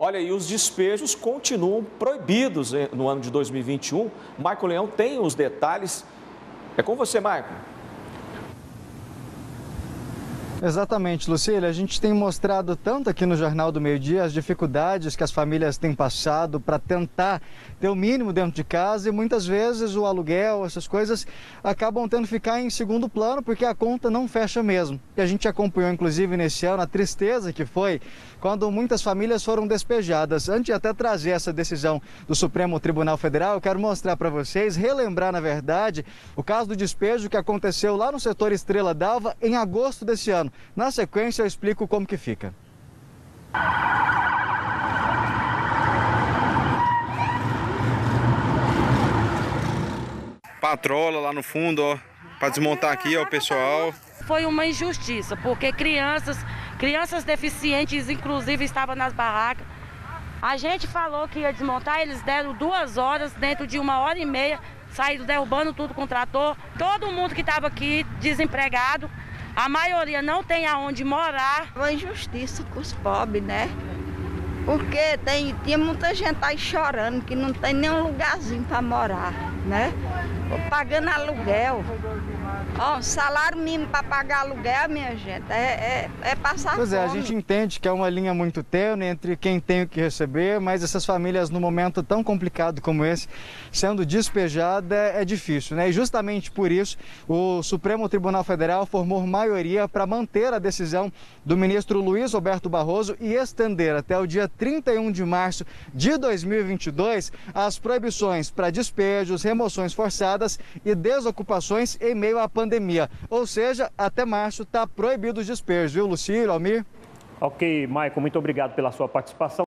Olha, e os despejos continuam proibidos no ano de 2021. Maicon Leão tem os detalhes. É com você, Maicon. Exatamente, Lucília. A gente tem mostrado tanto aqui no Jornal do Meio-Dia as dificuldades que as famílias têm passado para tentar ter o mínimo dentro de casa e muitas vezes o aluguel, essas coisas acabam tendo que ficar em segundo plano porque a conta não fecha mesmo. E a gente acompanhou inclusive nesse ano a tristeza que foi quando muitas famílias foram despejadas. Antes de até trazer essa decisão do Supremo Tribunal Federal, eu quero mostrar para vocês, relembrar na verdade, o caso do despejo que aconteceu lá no setor Estrela d'Alva em agosto desse ano. Na sequência eu explico como que fica. Patrola lá no fundo, ó, para desmontar aqui, ó, o pessoal. Foi uma injustiça, porque crianças deficientes, inclusive, estavam nas barracas. A gente falou que ia desmontar, eles deram 2 horas, dentro de 1h30, saíram derrubando tudo com o trator. Todo mundo que estava aqui desempregado, a maioria não tem aonde morar. Uma injustiça com os pobres, né? Porque tinha muita gente aí chorando que não tem nenhum lugarzinho para morar, né? Pagando aluguel. Ó, salário mínimo para pagar aluguel, minha gente, é passar fome. Pois é, a gente entende que é uma linha muito tênue entre quem tem o que receber, mas essas famílias, num momento tão complicado como esse, sendo despejada, é difícil, né? E justamente por isso, o Supremo Tribunal Federal formou maioria para manter a decisão do ministro Luiz Roberto Barroso e estender até o dia 31 de março de 2022 as proibições para despejos, remoções forçadas e desocupações em meio à pandemia. Ou seja, até março está proibido os despejos, viu, Lucília, Almir? Ok, Maicon, muito obrigado pela sua participação.